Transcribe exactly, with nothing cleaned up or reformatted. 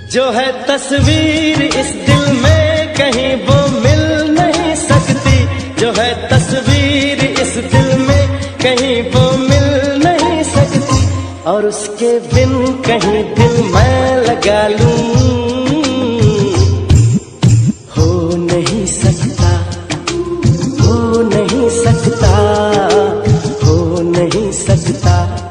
जो है तस्वीर इस दिल में कहीं वो मिल नहीं सकती, जो है तस्वीर इस दिल में कहीं वो मिल नहीं सकती, और उसके बिन कहीं दिल मैं लगा लूं हो नहीं सकता, हो नहीं सकता, हो नहीं सकता।